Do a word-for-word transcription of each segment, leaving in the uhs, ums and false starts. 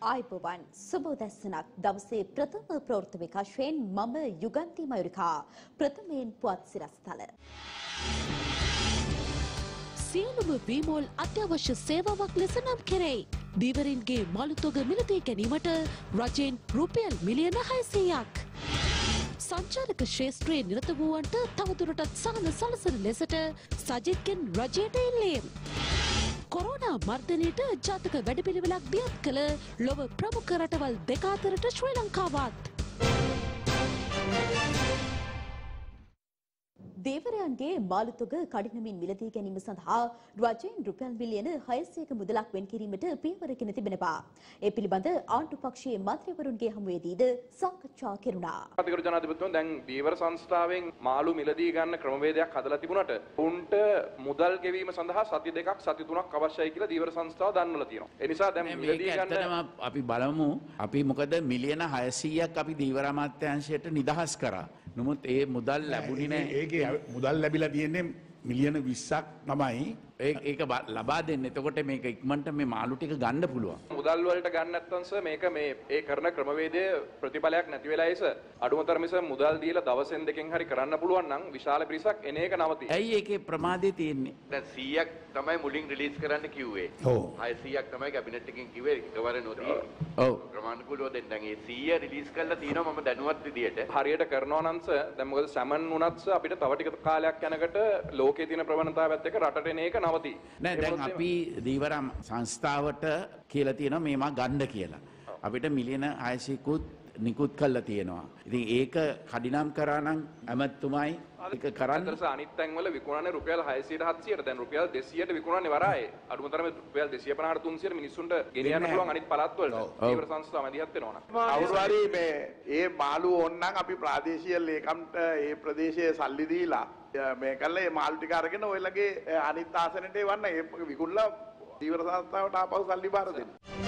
ආයුබෝවන් සුබෝදැසනක් දවසේ ප්‍රථම ප්‍රවෘත්ති විකාශයෙන් මම යුගන්ති මයුරිකා ප්‍රථමයෙන් පුවත් සිරස්තල සියලුම වීමෝල් අත්‍යවශ්‍ය සේවාවක් ලෙස නම් කෙරෙයි. දීවරින්ගේ මාළුතොග මිලදී ගැනීමට රජයෙන් රුපියල් මිලියන හයසීයක්. සංචාරක ශ්‍රේෂ්ත්‍රයේ නිරත වූවන්ට තවදුරටත් සහන සලසන ලෙසට සජිත්ගෙන් රජයට ඉල්ලීම්. කොරෝනා මර්ධනයට ජාතක වැඩපිළිවෙලක් දියත් කළ ලොව ප්‍රමුඛ රටවල් දෙක අතරට ශ්‍රී ලංකාවත්. දේවරයන්ගේ මාළුතොග කඩිනමින් මිලදී ගැනීම සඳහා රජයෙන් රුපියල් මිලියන හයසීයක මුදලක් වෙන් කිරීමට පියවරගෙන තිබෙනවා. ඒ පිළිබඳ ආණ්ඩු පක්ෂයේ මන්ත්‍රීවරුන්ගේ හමුවේදීද සාකච්ඡා කෙරුණා. අතිගරු ජනාධිපතිතුමා දැන් දීවර සංස්ථාවෙන් මාළු මිලදී ගන්න ක්‍රමවේදයක් හදලා තිබුණාට උන්ට මුදල් ගෙවීම සඳහා සති දෙකක් සති තුනක් අවශ්‍යයි කියලා දීවර සංස්ථාව දන්වලා තියෙනවා. ඒ නිසා දැන් මිලදී ගන්න අපි බලමු අපි මොකද මිලියන හයසීයක් අපි දීවර අමාත්‍යාංශයට නිදහස් කරා. නමුත් ඒ මුදල් ලැබුණේ නැහැ. ඒකේ මුදල් ලැබිලා තියෙන්නේ මිලියන විස්සක් තමයි. ඒක ලබා දෙන්න. එතකොට මේක ඉක්මනට මේ මාළු ටික ගන්න පුළුවන්. මුදල් වලට ගන්න නැත්නම් සර් මේක මේ ඒ කරන ක්‍රමවේදයේ ප්‍රතිඵලයක් නැති වෙලා ඉස අඩුමතර මිස මුදල් දීලා දවසෙන් දෙකෙන් හරි කරන්න පුළුවන් නම් විශාල පිරිසක් එන එක නවතියි. ඇයි ඒකේ ප්‍රමාදේ තියෙන්නේ? දැන් සීයක් තමයි මුලින් රිලීස් කරන්න කිව්වේ. ඔව්. හයසීයක් තමයි කැබිනට් එකෙන් කිව්වේ එකවර නොදී. ඔව්. ප්‍රමාණිකූලව දෙන්න. දැන් ඒ සීය රිලීස් කරලා තියෙනවා මම දැනුවත් විදියට. හරියට කරනවා නම් සර් දැන් මොකද සැමන් වුණත් සර් අපිට තව ටික කාලයක් යනකොට ලෝකයේ තියෙන ප්‍රවණතාවයත් එක්ක රටට එන එක නවතියි. නෑ දැන් අපි දීවර සංස්ථාවට කියලා තියෙනවා මේවා ගන්න කියලා. අපිට මිලියන හයසීයකුත් නිකුත් කරලා තියෙනවා. ඉතින් ඒක කඩිනම් කරා නම් ඇමතුමයි ඒක කරන්න. අතට අනිත් තැන් වල විකුණන්නේ රුපියල් හයසීයට හත්සීයට දැන් රුපියල් දෙසීයට විකුණන්නේ වරායේ. අඩුමතරම රුපියල් දෙසීය පනහට තුන්සීයට මිනිස්සුන්ට ගෙනියන්න පුළුවන් අනිත් පළාත් වලට. දීවර සංස්ථාව මැදිහත් වෙනවා නම්. කවුරු හරි මේ ඒ මාළු ඕන්නම් අපි ප්‍රාදේශීය ලේකම්ට ඒ ප්‍රදේශයේ සල්ලි දීලා මේ කල්ලා මේ මාළු ටික අරගෙන ඔයලගේ අනිත් ආසනෙට එවන්න ඒ විකුණලා දීවර සංස්ථාවට ආපහු සල්ලි බාර දෙන්න.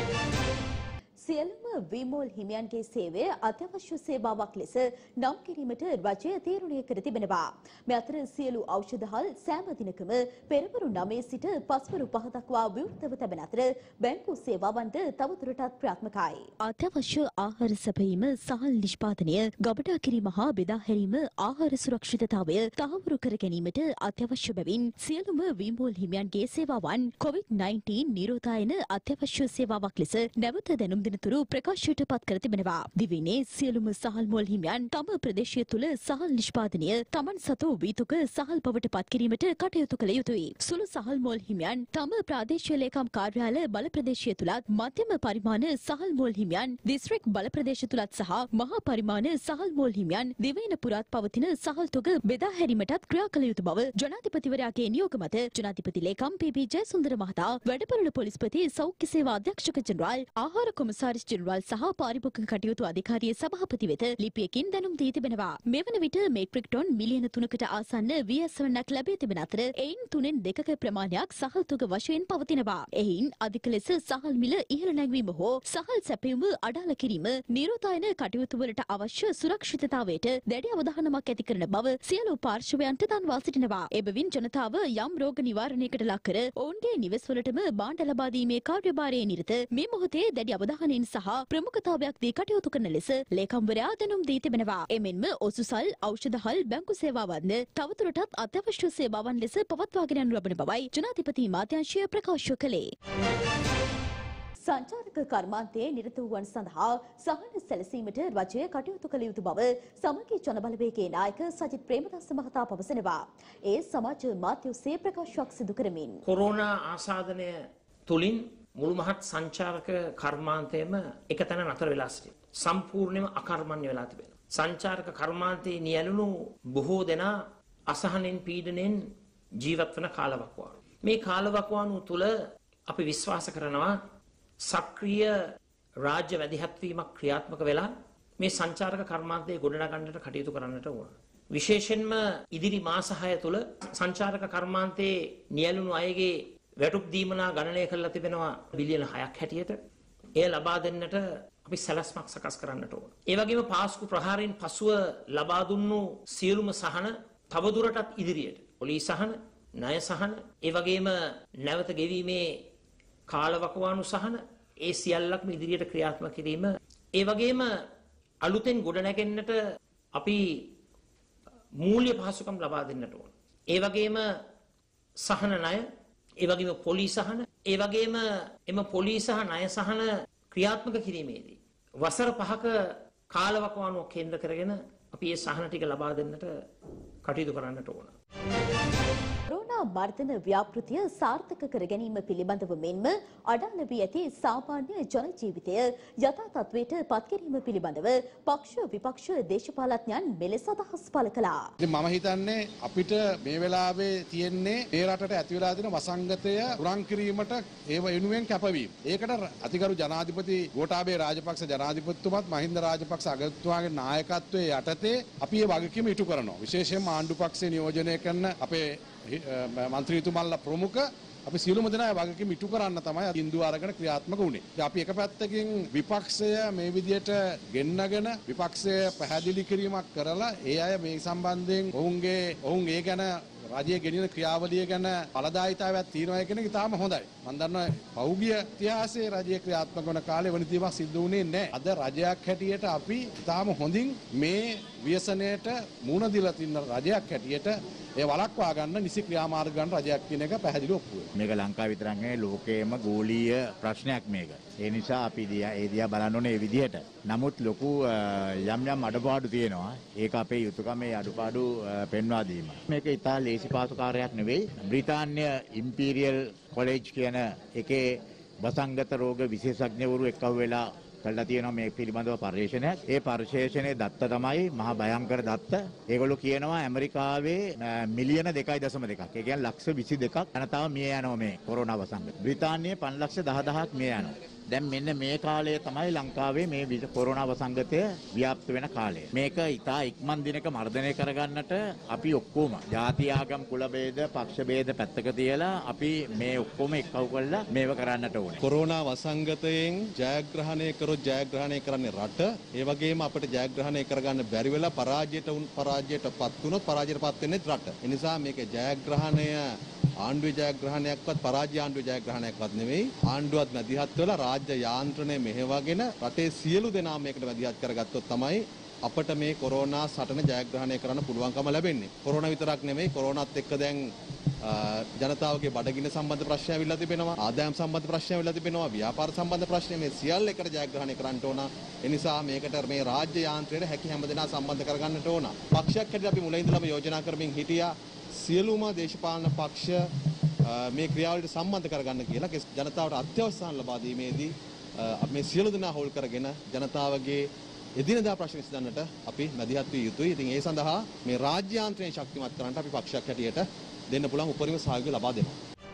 සියලුම වීමෝල් හිමියන්ගේ සේවය අත්‍යවශ්‍ය සේවාවක් ලෙස නම් කිරීමට රජය තීරණය කර තිබෙනවා. මේ අතර සියලු ඖෂධහල් සෑම දිනකම පෙරවරු නවය සිට පස්වරු පහ දක්වා විවෘතව තබන අතර බැංකු සේවාවන්ද තවදුරටත් ක්‍රියාත්මකයි. අත්‍යවශ්‍ය ආහාර සැපයීම සහල් නිෂ්පාදනය, ගබඩා කිරීම හා බෙදා හැරීම ආහාර සුරක්ෂිතතාවය තහවුරු කර ගැනීමට අත්‍යවශ්‍ය බැවින් සියලුම වීමෝල් හිමියන්ගේ සේවාවන් කොවිඩ් නයින්ටීන් නිරෝධායන අත්‍යවශ්‍ය සේවාවක් ලෙස නැවත දැනුම් දෙන තුරු ප්‍රකාශයට පත් කර තිබෙනවා. දිවයිනේ සියලුම සහල් මෝල් හිමියන් තම ප්‍රදේශය තුළ සහල් නිෂ්පාදනය තමන් සතු වීතුක සහල් බවට පත් කිරීමට කටයුතු කළ යුතුයි. සුළු සහල් මෝල් හිමියන් තම ප්‍රාදේශීය ලේකම් කාර්යාල බල ප්‍රදේශය තුලත් මධ්‍යම පරිමාණ සහල් මෝල් හිමියන් දිස්ත්‍රික් බල ප්‍රදේශ තුලත් සහ මහා පරිමාණ සහල් මෝල් හිමියන් දිවයින පුරාත් පවතින සහල් තොග බෙදා හැරීමටත් ක්‍රියා කළ යුතු බව ජනාධිපතිවරයාගේ නියෝග මත ජනාධිපති ලේකම් පී.බී. ජයසුන්දර මහතා වැඩපළල පොලිස්පති සෞඛ්‍ය සේවා අධ්‍යක්ෂක ජෙනරාල් ආහාර කොමසාරිස් ජෙනරාල් සහ පාරිභෝගික කටයුතු අධිකාරියේ සභාපති වෙත ලිපියකින් දැනුම් දී තිබෙනවා. මෙවන විට මෙට්‍රික් ටොන් මිලියන තුනකට ආසන්න වී එස් සෙවනක් ලැබී තිබෙන අතර එයින් තුනෙන් දෙකක ප්‍රමාණයක් සහල් තොග වශයෙන් පවතිනවා. එයින් අධික ලෙස සහල් මිල ඉහළ නැංවීම හෝ සහල් සැපයීම අඩාල කිරීම නිරෝධායන කටයුතු වලට අවශ්‍ය සුරක්ෂිතතාවයට දැඩි අවධානමක් ඇති කරන බව සියලු පාර්ශවයන්ට දන්වා සිටිනවා. එබැවින් ජනතාව යම් රෝග නිවාරණයකට ලක් කර ඔවුන්ගේ නිවෙස්වලටම භාණ්ඩ ලබා දීමේ කාර්යභාරයේ නිරත මේ මොහොතේ දැඩි අවධානයෙන් සහ ප්‍රමුඛතාවයක් දී කටයුතු කරන ලෙස ලේකම්වරයා දැනුම් දී තිබෙනවා. එමෙන්ම ඔසුසල් ඖෂධහල් බැංකු සේවාවන්ද තවදුරටත් අත්‍යවශ්‍ය සේවාවන් ලෙස පවත්වාගෙන යනු ලබන බවයි ජනාධිපති මාත්‍යාංශය ප්‍රකාශ කළේ. සංචාරක කර්මාන්තයේ නිරත වූවන් සඳහා සහන සැලසීමට රජය කටයුතු කළ යුතු බව සමගි ජනබලවේගයේ නායක සජිත් ප්‍රේමදාස මහතා පවසනවා. ඒ සමාජ මාධ්‍ය ඔස්සේ ප්‍රකාශයක් සිදු කරමින් කොරෝනා ආසාදනය තුලින් මුළු මහත් සංචාරක කර්මාන්තයේම එක තැන නතර වෙලා සිටිනවා. සම්පූර්ණයෙන්ම අකර්මණ්‍ය වෙලා තිබෙනවා. සංචාරක කර්මාන්තයේ නියැලුණු බොහෝ දෙනා අසහනෙන් පීඩණයෙන් ජීවත් වන කාලවකවානු. මේ කාලවකවානු තුල අපි විශ්වාස කරනවා සක්‍රීය රාජ්‍ය වැඩිහත්වීමක් ක්‍රියාත්මක වෙලා මේ සංචාරක කර්මාන්තයේ ගොඩනගන්නට කටයුතු කරන්නට ඕන. විශේෂයෙන්ම ඉදිරි මාස හය තුල සංචාරක කර්මාන්තයේ නියැලුණු අයගේ වැටුප් දීමනා ගණනය කරලා තිබෙනවා බිලියන හයක් හැටියට. එය ලබා දෙන්නට අපි සැලැස්මක් සකස් කරන්නට ඕන. ඒ වගේම පාස්කු ප්‍රහාරයෙන් පසුව ලබා දුන්නු සියලුම සහන තවදුරටත් ඉදිරියට පොලිස් සහන, ණය සහන, ඒ වගේම නැවත ගෙවීමේ කාලවකවානු සහන ඒ සියල්ලක්ම ඉදිරියට ක්‍රියාත්මක කිරීම ඒ වගේම අලුතෙන් ගොඩනැගෙන්නට අපි මූල්‍ය පහසුකම් ලබා දෙන්නට ඕන. ඒ වගේම සහන ණය, ඒ වගේම පොලිස් සහන, ඒ වගේම එම පොලිස් සහ ණය සහන ක්‍රියාත්මක කිරීමේදී වසර පහක කාලවකවානුව කේන්ද්‍ර කරගෙන අපි මේ සහන ටික ලබා දෙන්නට කටයුතු කරන්නට ඕන. කොරෝනා මර්ධන ව්‍යාපෘතිය සාර්ථක කර ගැනීම පිළිබඳව මෙන්ම අඩාල වී ඇති සාමාන්‍ය ජන ජීවිතය යථා තත්ත්වයට පත් කිරීම පිළිබඳව පක්ෂ විපක්ෂ දේශපාලඥයන් මෙලෙස අදහස් පළ කළා. ඉතින් මම හිතන්නේ අපිට මේ වෙලාවේ තියෙන්නේ මේ රටට ඇති වෙලා තියෙන වසංගතය උරන් කිරීමට ඒ වෙනුවෙන් කැපවීම. ඒකට අතිගරු ජනාධිපති ගෝඨාභය රාජපක්ෂ ජනාධිපතිතුමත් මහින්ද රාජපක්ෂ අගමැතිතුමාගේ නායකත්වයේ යටතේ අපි මේ වගකීම ඉටු කරනවා. විශේෂයෙන්ම ආණ්ඩු පක්ෂය නියෝජනය කරන අපේ මන්ත්‍රීතුමන්ලා ප්‍රමුඛ අපි සියලුම දෙනා වගකීම් ඉටු කරන්න තමයි ඉන්දුව අරගෙන ක්‍රියාත්මක වුණේ. අපි එක පැත්තකින් විපක්ෂය මේ විදියට ගෙන්නගෙන විපක්ෂය පැහැදිලි කිරීමක් කරලා ඒ අය මේ සම්බන්ධයෙන් ඔවුන්ගේ ඔවුන් ඒ ගැන රජයේ ගෙනියන ක්‍රියාවලිය ගැන ඵලදායීතාවයක් තියෙනවා කියන එක ඉතාම හොඳයි. මම දන්නවා පෞගිය ඉතිහාසයේ රජයේ ක්‍රියාත්මක වන කාලේ වෙන දේවල් සිද්ධ වුණේ නැහැ. අද රජයක් හැටියට අපි ඉතාම හොඳින් මේ ව්‍යසනයට මුහුණ දීලා තියෙන රජයක් හැටියට ඒ වළක්වා ගන්න නිසි ක්‍රියාමාර්ග ගන්න රජයක් කියන එක පැහැදිලිව ඔප්පු වෙනවා. මේක ලංකාව විතරක් නෙවෙයි ලෝකයේම ගෝලීය ප්‍රශ්නයක් මේක. ඒ නිසා අපි දිහා ඒ දිහා බලන්න ඕනේ මේ විදිහට. නමුත් ලොකු යම් යම් අඩපාඩු තියෙනවා. ඒක අපේ යුතුයකමේ අඩපාඩු පෙන්වා දීම. මේක ඉතා ලේසි පාසු කාර්යයක් නෙවෙයි. බ්‍රිතාන්‍ය ඉම්පීරියල් කොලෙජ් කියන එකේ වසංගත රෝග විශේෂඥවරු එක්ව වෙලා කළා තියෙනවා මේ පිළිබඳව පරිශීලනයක්. ඒ පරිශීලනයේ දත්ත තමයි මහා භයංකර දත්ත. ඒගොල්ලෝ කියනවා ඇමරිකාවේ මිලියන දෙකයි දශම දෙකක්. ඒ කියන්නේ ලක්ෂ විසි දෙකක් ජනතාව මිය යනවා මේ කොරෝනා වසංගතය. බ්‍රිතාන්‍යයේ පන්ස් ලක්ෂ දහ දහසක් මිය යනවා. දැන් මෙන්න මේ කාලය තමයි ලංකාවේ මේ කොරෝනා වසංගතය ව්‍යාප්ත වෙන කාලය. මේක ඉතා ඉක්මන් දිනක මර්ධනය කරගන්නට අපි ඔක්කොම ජාති ආගම් කුල ભેද පක්ෂ ભેද පැත්තක තියලා අපි මේ ඔක්කොම එක්කව කරලා මේව කරන්නට ඕනේ. කොරෝනා වසංගතයෙන් ජයග්‍රහණය කරොත් ජයග්‍රහණය කරන්නේ රට. ඒ වගේම අපිට ජයග්‍රහණය කරගන්න බැරි වෙලා පරාජයට පරාජයටපත් වුණොත් පරාජයටපත් වෙන්නේ රට. ඒ නිසා මේක ජයග්‍රහණය ආණ්ඩුවේ ජයග්‍රහණයක්වත් පරාජය ආණ්ඩුවේ ජයග්‍රහණයක්වත් නෙවෙයි. ආණ්ඩුවත් මැදිහත් වෙලා රාජ්‍ය යාන්ත්‍රණය මෙහෙවගෙන රටේ සියලු දෙනා මේකට මැදිහත් කරගත්තොත් තමයි අපිට මේ කොරෝනා සටන ජයග්‍රහණය කරන්න පුළුවන්කම ලැබෙන්නේ. කොරෝනා විතරක් නෙවෙයි කොරෝනාත් එක්ක දැන් ජනතාවගේ බඩගින්න සම්බන්ධ ප්‍රශ්න ඇවිල්ලා තිබෙනවා, ආදායම් සම්බන්ධ ප්‍රශ්න ඇවිල්ලා තිබෙනවා, ව්‍යාපාර සම්බන්ධ ප්‍රශ්න මේ සියල්ල එකට ජයග්‍රහණය කරන්න ඕන. ඒ නිසා මේකට මේ රාජ්‍ය යාන්ත්‍රයට හැකි හැම දෙනා සම්බන්ධ කරගන්නට ඕන. පක්ෂයක් හැටියට අපි මුලින් ඉඳලම යෝජනා කරමින් හිටියා සියලුම දේශපාලන පක්ෂ මේ ක්‍රියාවලියට සම්බන්ධ කරගන්න කියලා ජනතාවට අත්‍යවශ්‍ය සහන ලබා දීමේදී මේ සියලු දෙනා හොල් කරගෙන ජනතාවගේ එදිනදා ප්‍රශ්න විසඳන්නට අපි මැදිහත් විය යුතුයි. ඉතින් ඒ සඳහා මේ රාජ්‍ය යාන්ත්‍රණය ශක්තිමත් කරන්නට අපි පක්ෂයක් හැටියට දෙන්න පුළුවන් උපරිම සහයෝගය ලබා දෙනවා.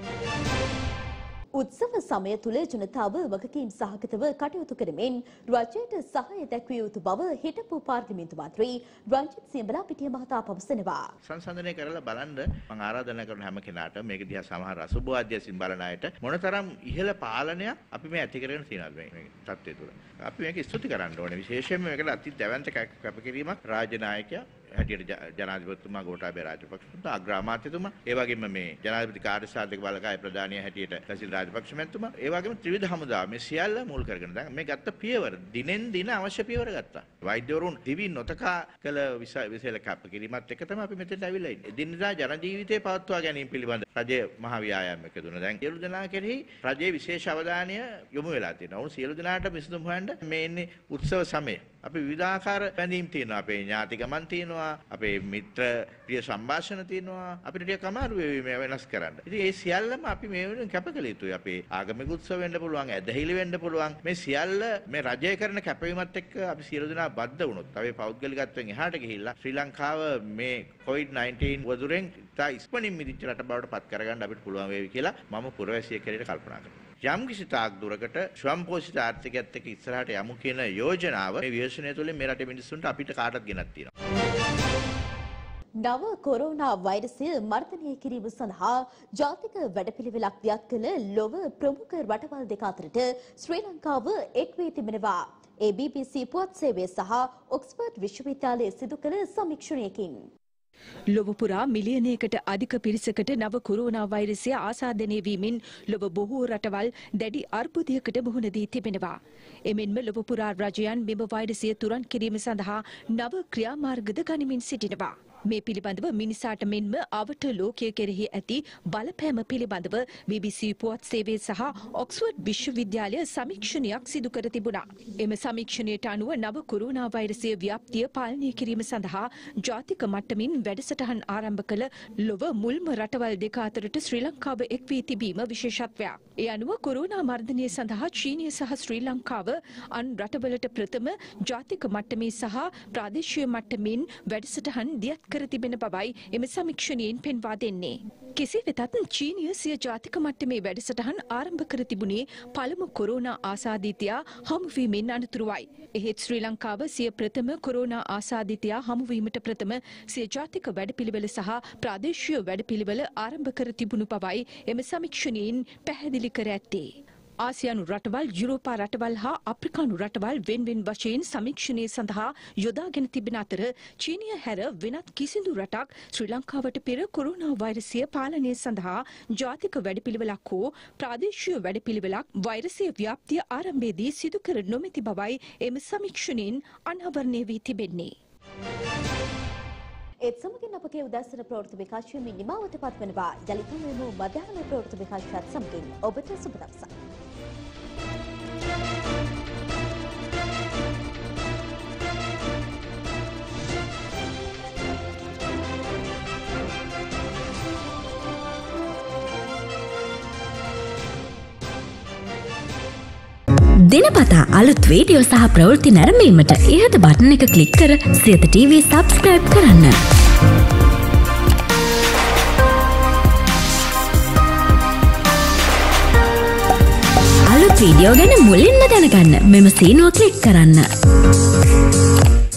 උත්සව සමය තුළ ජනතාව වගකීම් සහගතව කටයුතු කරමින් රජයට සහාය දැක්විය යුතු බව හිටපු පාර්ලිමේන්තු මන්ත්‍රී රංජිත් සියඹලා පිටිය මහතා පවසනවා. සංසන්දනය කරලා බලන්න මම ආරාධනා කරන හැම කෙනාට මේක දිහා සමහර අසුභවාදීසින් බලන අයට මොනතරම් ඉහළ පාලනයක් අපි මේ ඇති කරගෙන තියෙනවද මේ තත්ත්වය තුළ. අපි මේක ස්තුති කරන්න ඕනේ. විශේෂයෙන්ම මේකට අති දැවැන්ත කැපකිරීමක් රාජ්‍ය නායකයා හැටියට ජනාධිපතිතුමා ගෝඨාභය රාජපක්ෂතුමා අග්‍රාමාත්‍යතුමා ඒ වගේම මේ ජනාධිපති කාර්යසාධක බලකාය ප්‍රධානිය හැටියට කසිල් රාජපක්ෂ මැතිතුමා ඒ වගේම ත්‍රිවිධ හමුදාව මේ සියල්ල මුල් කරගෙන දැන් මේ ගත්ත පියවර දිනෙන් දින අවශ්‍ය පියවර ගත්තා. වෛද්‍යවරුන් දිවි නොතකා කළ විශේෂ කැපකිරීමත් එක්ක තමයි අපි මෙතෙන්ට ඇවිල්ලා ඉන්නේ. එදිනෙදා ජන ජීවිතේ පවත්වා ගැනීම පිළිබඳ රජය මහ ව්‍යායාමයක දුන්නා. දැන් සියලු දෙනා කෙරෙහි රජයේ විශේෂ අවධානය යොමු වෙලා තියෙනවා. උන් සියලු දෙනාට විසඳුම් හොයන්න මේ ඉන්නේ උත්සව සමය. අපි විවිධාකාර බැඳීම් තියෙනවා. අපේ ඥාති ගමන් තියෙනවා. අපේ මිත්‍ර ප්‍රිය සංഭാෂණ තියෙනවා. අපිට ටිකක් අමාරු වෙවි මේ වෙනස් කරන්න. ඉතින් ඒ සියල්ලම අපි මේ වෙනුවෙන් කැපකල යුතුයි. අපේ ආගමික උත්සව වෙන්න පුළුවන්, ඇදහිලි වෙන්න පුළුවන්. මේ සියල්ල මේ රජය කරන කැපවීමත් එක්ක අපි සියලු දෙනා බද්ධ වුණොත් අපි පෞද්ගලිකත්වයෙන් එහාට ගිහිල්ලා ශ්‍රී ලංකාව මේ කොවිඩ් නයින්ටීන් වදුරෙන් තා ඉස්පණින් මිදිච්ච රට බවට පත් කරගන්න අපිට පුළුවන් වේවි කියලා මම පුරවැසියෙක් හැටියට කල්පනා කරනවා. යම් කිසි තාක් දුරකට ස්වයංපෝෂිත ආර්ථිකයත් එක්ක ඉස්සරහට යමු කියන යෝජනාව මේ ව්‍යසනය තුළින් මේ රටේ මිනිස්සුන්ට අපිට කාටත් ගෙනත් තියෙනවා. නව කොරෝනා වෛරසය මර්ධනය කිරීම සඳහා ජාතික වැඩපිළිවෙලක් දියත් කළ ලොව ප්‍රමුඛ රටවල් දෙක අතරට ශ්‍රී ලංකාව එක් වී තිබෙනවා. ඒ බී බී සී පුවත් සේවය සහ ඔක්ස්ෆර්ඩ් විශ්වවිද්‍යාලයේ සිදු කළ සමීක්ෂණයකින් ලොව පුරා මිලියනයකට අධික පිරිසකට නව කොරෝනා වෛරසය ආසාදනය වීමෙන් ලොව බොහෝ රටවල් දැඩි අර්බුදයකට මුහුණ දී තිබෙනවා. එමෙන්ම ලොව පුරා රජයන් මෙම වෛරසය තුරන් කිරීම සඳහා නව ක්‍රියාමාර්ගද ගනිමින් සිටිනවා. මේ පිළිබඳව මිනිසාට මෙන්ම අවට ලෝකය කෙරෙහි ඇති බලපෑම පිළිබඳව බී බී සී පුවත් සේවය සහ ඔක්ස්ෆර්ඩ් විශ්වවිද්‍යාලය සමීක්ෂණයක් සිදු කර තිබුණා. එම සමීක්ෂණයට අනුව නව කොරෝනා වෛරසය ව්‍යාප්තිය පාලනය කිරීම සඳහා ජාතික මට්ටමින් වැඩසටහන් ආරම්භ කළ ලොව මුල්ම රටවල් දෙක අතරට ශ්‍රී ලංකාව එක් වී තිබීම විශේෂත්වයක්. ඒ අනුව කොරෝනා මර්ධනය සඳහා චීනය සහ ශ්‍රී ලංකාව අන් රටවලට ප්‍රථම ජාතික මට්ටමේ සහ ප්‍රාදේශීය මට්ටමින් වැඩසටහන් දියත් කර තිබෙන බවයි එම සමීක්ෂණයෙන් පෙන්වා දෙන්නේ. කෙසේ වෙතත් චීනය සිය ජාතික මට්ටමේ වැඩසටහන් ආරම්භ කර තිබුණේ පළමු කොරෝනා ආසාදිතයා හමුවීමෙන් අනතුරුවයි. එහෙත් ශ්‍රී ලංකාව සිය ප්‍රථම කොරෝනා ආසාදිතයා හමුවීමට ප්‍රථම සිය ජාතික වැඩපිළිවෙල සහ ප්‍රාදේශීය වැඩපිළිවෙල ආරම්භ කර තිබුණු බවයි එම සමීක්ෂණයෙන් පැහැදිලි කර ඇත්තේ. ආසියානු රටවල් යුරෝපා රටවල් හා අප්‍රිකානු රටවල් වෙන්වෙන් වශයෙන් සමීක්ෂණය සඳහා යොදාගෙන තිබෙන අතර චීනය හැර වෙනත් කිසිදු රටක් ශ්‍රී ලංකාවට පෙර කොරෝනා වෛරසය පාලනය සඳහා ජාතික වැඩපිළිවෙලක් හෝ ප්‍රාදේශීය වැඩපිළිවෙලක් වෛරසය ව්‍යාප්තිය ආරම්භයේදී සිදු කර නොමැති බවයි එම සමීක්ෂණයෙන් අනාවරණය වී තිබෙන්නේ. ඒත් සමගින් අපගේ උදැසන ප්‍රවෘත්ති විකාශයෙන් නිමාවට පත්වනවා. යලිත් මෙමු මධ්‍යහන ප්‍රවෘත්ති විකාශයත් සමගින් ඔබට සුබ දවසක්. දිනපතා අලුත් වීඩියෝ සහ ප්‍රවෘත්ති නැරඹීමට ඉහත බටන් එක ක්ලික් කර සියත ටීවී සබ්ස්ක්‍රයිබ් කරන්න. අලුත් වීඩියෝ ගැන මුලින්ම දැනගන්න මෙම සීනුව ක්ලික් කරන්න.